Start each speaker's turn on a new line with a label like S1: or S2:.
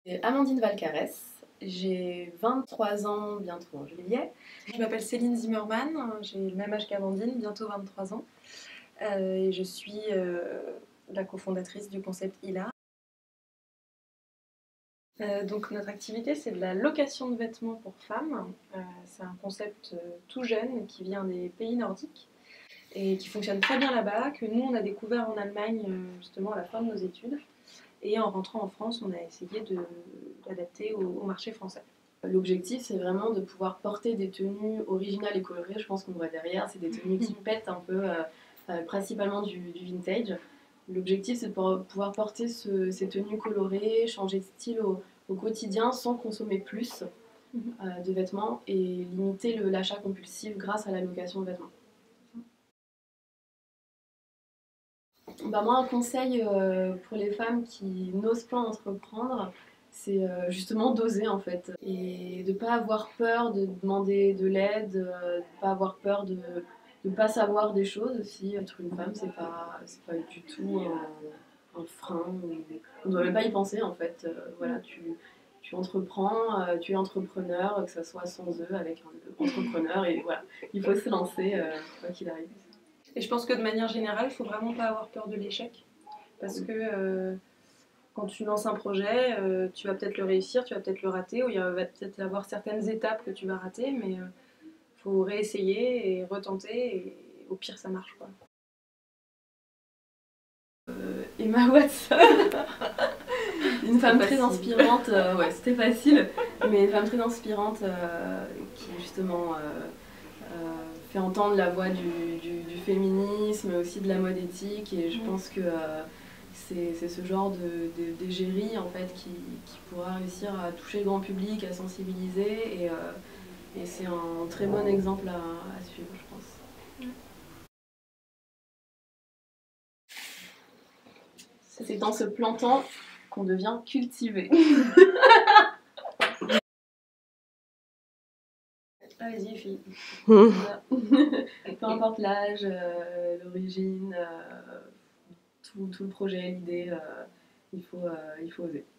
S1: Amandine Valcarès, j'ai 23 ans bientôt en juillet.
S2: Je m'appelle Céline Zimmermann, j'ai le même âge qu'Amandine, bientôt 23 ans. Et je suis la cofondatrice du concept ILA. Donc notre activité, c'est de la location de vêtements pour femmes. C'est un concept tout jeune qui vient des pays nordiques et qui fonctionne très bien là-bas, que nous, on a découvert en Allemagne justement à la fin de nos études. Et en rentrant en France, on a essayé de l'adapter au marché français.
S1: L'objectif, c'est vraiment de pouvoir porter des tenues originales et colorées. Je pense qu'on voit derrière, c'est des tenues qui pètent un peu, principalement du vintage. L'objectif, c'est de pouvoir porter ces tenues colorées, changer de style au quotidien sans consommer plus de vêtements et limiter l'achat compulsif grâce à la location de vêtements. Bah moi, un conseil pour les femmes qui n'osent pas entreprendre, c'est justement d'oser en fait. Et de ne pas avoir peur de demander de l'aide, de ne pas avoir peur de ne pas savoir des choses aussi. Être une femme, c'est pas du tout un frein. On ne doit même pas y penser en fait. Voilà, tu entreprends, tu es entrepreneur, que ce soit sans eux, avec un entrepreneur, et voilà, il faut se lancer quoi qu'il arrive.
S2: Et je pense que de manière générale, il ne faut vraiment pas avoir peur de l'échec. Parce que quand tu lances un projet, tu vas peut-être le réussir, tu vas peut-être le rater, ou il va peut-être y avoir certaines étapes que tu vas rater, mais il faut réessayer et retenter, et au pire, ça marche quoi.
S1: Emma Watson, une femme très inspirante, ouais, c'était facile, mais une femme très inspirante qui justement fait entendre la voix du féminisme, mais aussi de la mode éthique, et je pense que c'est ce genre d'égérie en fait qui pourra réussir à toucher le grand public, à sensibiliser, et c'est un très bon exemple à suivre, je pense. C'est en se plantant qu'on devient cultivé.
S2: Allez-y, fille.
S1: Peu importe l'âge, l'origine, tout le projet, l'idée, il faut oser.